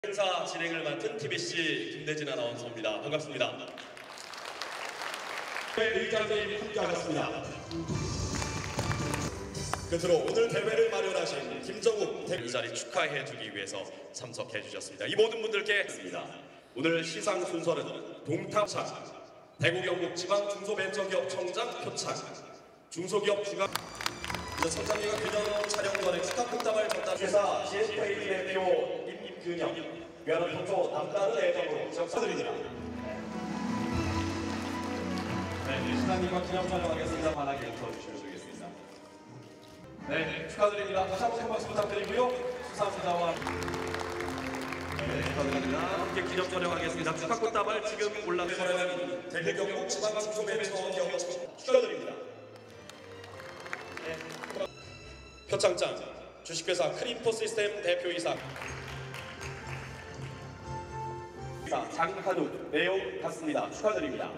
행사 진행을 맡은 TBC 김대진 아나운서입니다. 반갑습니다. 의장님 함께하셨습니다. 끝으로 오늘 대회를 마련하신 김정욱 대표 이 자리 축하해주기 위해서 참석해 주셨습니다. 이 모든 분들께 있습니다. 오늘 시상 순서는 동탑상, 대구경북지방 중소벤처기업 청장 표창, 중소기업 주간 선장님과 균형 촬영전에 축하극담을 전달해서 GSK 대표 임균영, 위안원 통조 남다른 애정으로 축하드립니다. 네, 시장님과 기념 촬영하겠습니다. 환하게 인터주시겠습니다. 네, 축하드립니다. 다시 한번 박수 부탁드리고요. 수상자와 네, 축하드립니다. 함께 기념 촬영하겠습니다. 축하꽃다발 지금 올라가는 대구경북 지방 중소벤처기업 축하드립니다. 네. 표창장 주식회사 크림포시스템 대표이사 장한욱 내용 같습니다. 축하드립니다.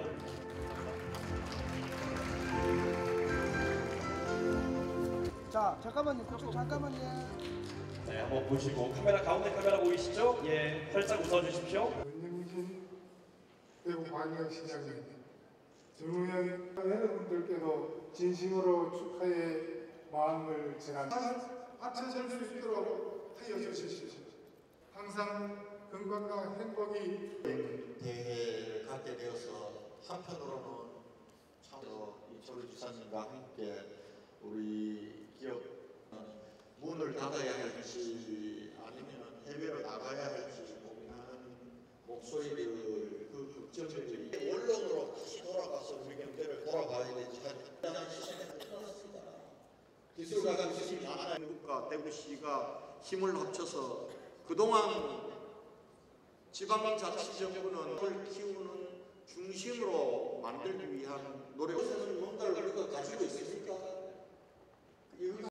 자, 잠깐만요. 그쪽 잠깐만요. 네, 한번 보시고 가운데 카메라 보이시죠? 예, 활짝 웃어주십시오. 원영진 대구광역시장님, 정우현 여러분들께도 진심으로 축하의 마음을 전합니다. 받쳐줄 수 있도록 하여 주십시오. 항상 건강과 행복이 대회를 갖게 되어서 한편으로는 참 이철우 지사님과 함께 우리 기업은 문을 닫아야 할지 아니면 해외로 나가야 할지 고민하는 목소리들, 그 걱정들이 원론으로 다시 돌아가서 우리 경제를 돌아봐야 되지 하는 시선이 떠났습니다. 기술가가 기술이 많아요. 국가 대구시가 힘을 합쳐서 그동안 지방자치정부는 그걸 키우는 중심으로 만들기 위한 노력. 뭔가를 우리가